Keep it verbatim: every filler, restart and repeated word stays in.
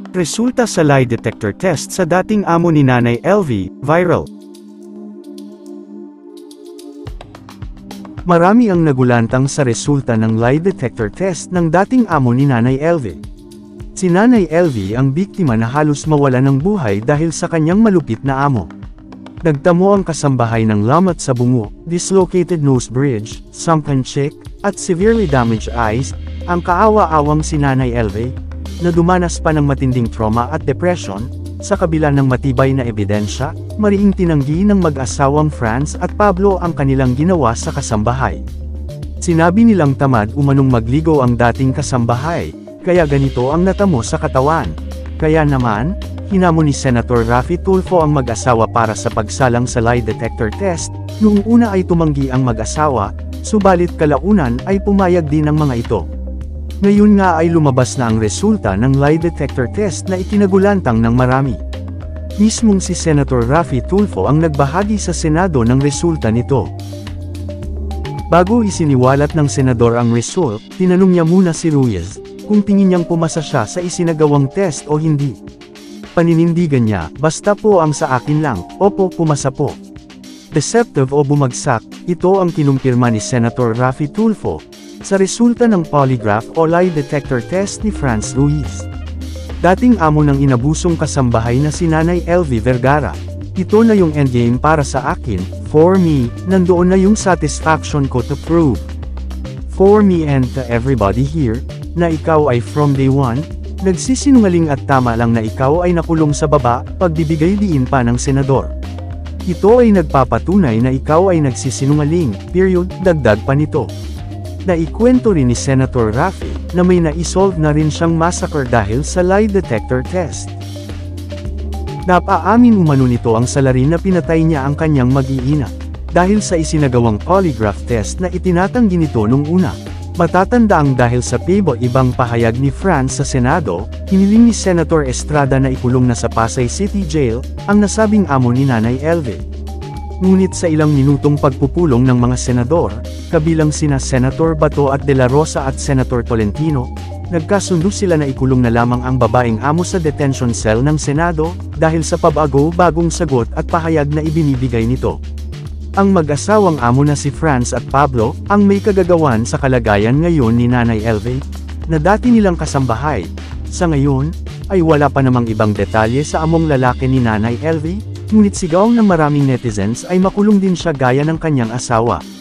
Resulta sa lie detector test sa dating amo ni Nanay L V, viral. Marami ang nagulantang sa resulta ng lie detector test ng dating amo ni Nanay L V. Si Nanay L V ang biktima na halos mawala ng buhay dahil sa kanyang malupit na amo. Nagtamo ang kasambahay ng lamat sa bungo, dislocated nose bridge, sunken cheek, at severely damaged eyes, ang kaawa-awang si Nanay L V, na dumanas pa ng matinding trauma at depression, sa kabila ng matibay na ebidensya, mariing tinanggi ng mag-asawang Franz at Pablo ang kanilang ginawa sa kasambahay. Sinabi nilang tamad umanong magligo ang dating kasambahay, kaya ganito ang natamo sa katawan. Kaya naman, hinamon ni Senator Raffy Tulfo ang mag-asawa para sa pagsalang sa lie detector test, noong una ay tumanggi ang mag-asawa, subalit kalaunan ay pumayag din ang mga ito. Ngayon nga ay lumabas na ang resulta ng lie detector test na ikinagulantang ng marami. Mismong si Senator Raffy Tulfo ang nagbahagi sa Senado ng resulta nito. Bago isiniwalat ng senador ang result, tinanong niya muna si Ruiz, kung tingin niyang pumasa siya sa isinagawang test o hindi. Paninindigan niya, basta po ang sa akin lang, opo pumasa po. Deceptive o bumagsak, ito ang kinumpirma ni Senator Raffy Tulfo, sa resulta ng polygraph o lie detector test ni Franz Ruiz. Dating amo ng inabusong kasambahay na si Nanay L V Vergara. Ito na yung endgame para sa akin, for me, nandoon na yung satisfaction ko to prove. For me and to everybody here, na ikaw ay from day one, nagsisinungaling at tama lang na ikaw ay nakulong sa baba, pagbibigay diin pa ng senador. Ito ay nagpapatunay na ikaw ay nagsisinungaling, period, dagdag pa nito. Naikwento rin ni Senator Raffy, na may na-isolve na rin siyang massacre dahil sa lie detector test. Napaamin umano nito ang salarin na pinatay niya ang kanyang mag-iina, dahil sa isinagawang polygraph test na itinatanggi nito nung una. Matatanda ang dahil sa pebo ibang pahayag ni Franz sa Senado, hiniling ni Senator Estrada na ikulong na sa Pasay City Jail, ang nasabing amo ni Nanay L V. Ngunit sa ilang minutong pagpupulong ng mga senador, kabilang sina Senator Bato at De La Rosa at Senator Tolentino, nagkasundo sila na ikulong na lamang ang babaeng amo sa detention cell ng Senado, dahil sa pabago-bagong sagot at pahayag na ibinibigay nito. Ang mag-asawang amo na si Franz at Pablo, ang may kagagawan sa kalagayan ngayon ni Nanay L V, na dati nilang kasambahay. Sa ngayon, ay wala pa namang ibang detalye sa among lalaki ni Nanay L V, ngunit sigaw ng maraming netizens ay makulong din siya gaya ng kanyang asawa.